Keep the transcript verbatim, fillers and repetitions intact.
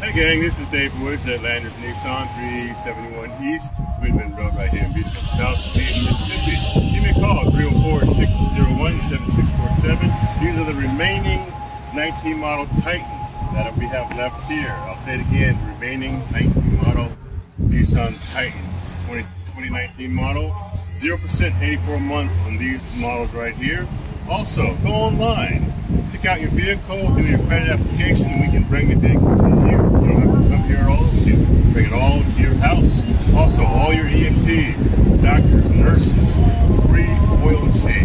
Hey gang, this is Dave Woods at Landers Nissan, three seventy-one East Goodman Road right here in beautiful South City, Mississippi. Give me a call, three oh four, six oh one, seven six four seven. These are the remaining nineteen model Titans that we have left here. I'll say it again, the remaining nineteen model Nissan Titans, twenty nineteen model. zero percent eighty-four months on these models right here. Also, go online, pick out your vehicle, do your credit application, and we can bring the vehicle to you. You don't have to come here at all. We can bring it all to your house. Also, all your E M T, doctors, nurses, free oil change.